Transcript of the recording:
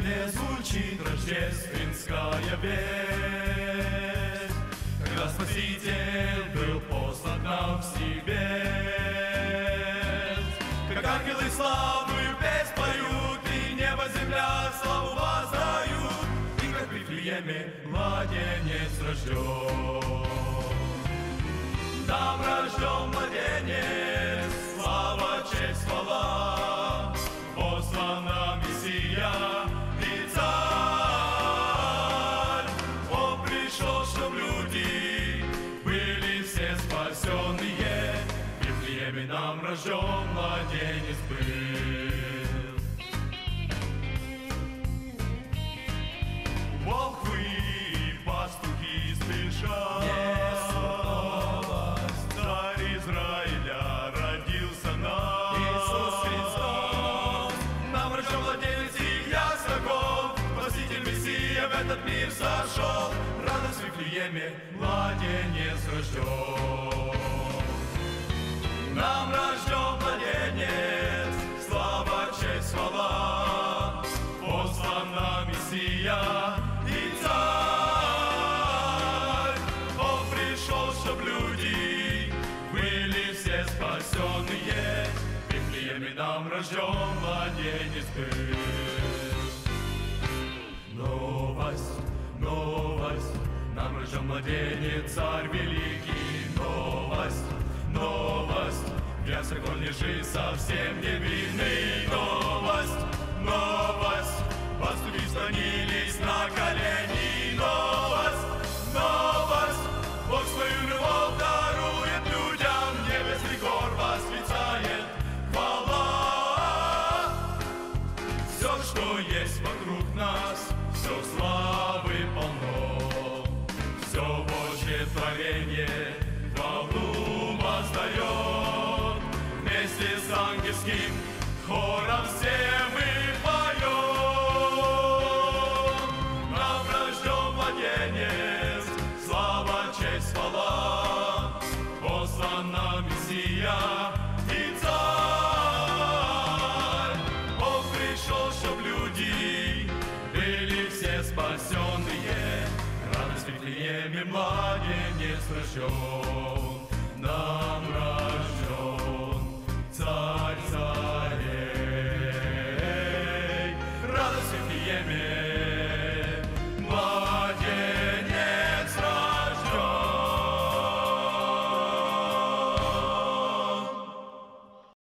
земле звучит рождественская весть, когда Спаситель был послан к нам в свет. Как ангелы славную песнь поют, и небо, земля славу воздают, и как в Вифлееме младенец рожден. Нам рожден младенец, слава, честь, хвала, послан нам Мессия и Царь. Он пришел, чтоб люди были все спасенные, в Вифлееме нам рожден младенец был. Волхвы и пастухи спешат, Царь Израиля родился нам. Иисус Христос, нам рожден младенец, и ястрокол, Спаситель Мессия в этот мир сошел. Радость в Вифлееме, младенец рожден. Нам рожден младенец, слава, честь, хвала, послан нам Мессия и Царь. Он пришел, чтоб люди были все спасенные, в Вифлееме нам рожден младенец был. Новость, новость, нам рожден младенец, Царь великий. Новость, новость, в яслях он лежит совсем невинный. Новость, новость, пастухи склонились на колени. Новость, новость, Бог свою любовь дарует людям, небесный хор восклицает хвала. Все, что есть вокруг нас, все славы полно, все Божье творение хвалу воздает. Вместе с ангельским хором все мы поем. Нам рожден младенец, слава, честь, хвала, послан нам Мессия и Царь. Он пришел, чтоб люди были все спасенные, радость в Вифлееме младенец рожден.